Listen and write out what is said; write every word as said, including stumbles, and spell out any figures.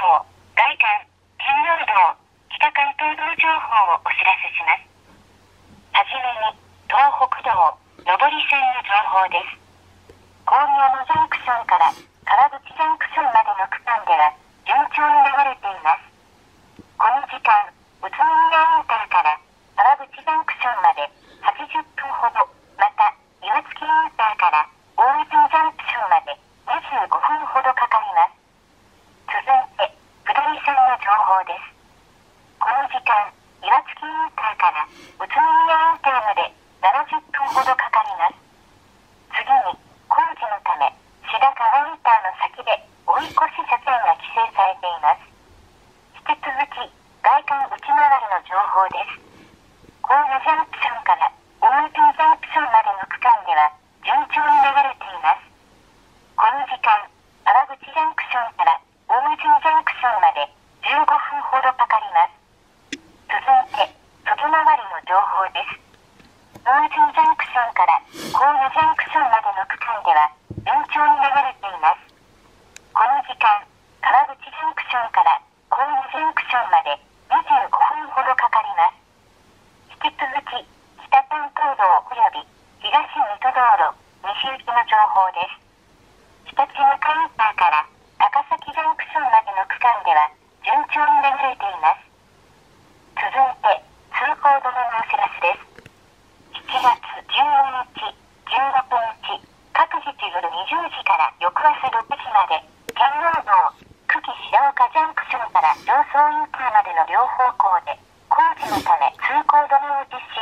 道、外環、圏央道、北関東道情報をお知らせします。はじめに、東北道、上り線の情報です。郡山ジャンクションから川口ジャンクションまでの区間では順調に流れています。この時間、宇都宮インターから川口ジャンクションまではちじゅっぷんほど、また岩槻インターから大泉ジャンクションまでにじゅうごふんほどかかります。続いて、下り線の情報です。この時間、岩槻インターから宇都宮インターまでななじゅっぷんほどかかります。次に、工事のため、白川インターの先で追い越し車線が規制されています。引き続き、外環内回りの情報です。神戸ジャンクションから大泉ジャンクションまでの区間では順調に流れています。この時間、川口ジャンクションから大泉ジャンクションまでじゅうごふんほどかかります。続いて、外回りの情報です。大泉ジャンクションから神戸ジャンクションまでの区間では順調に流れています。この時間、川口ジャンクションから神戸ジャンクションまでにじゅうごふんほどかかります。引き続き、北関東道および東水戸道路西行きの情報です。ひたちなかインターから高崎ジャンクションまでの区間では順調に流れています。続いて、通行止めのお知らせです。しちがつじゅうににち、じゅうろくにち、各日夜にじゅうじから翌朝ろくじまで、圏央道、久喜白岡ジャンクションから常総インターまでの両方向で、工事のため通行止めを実施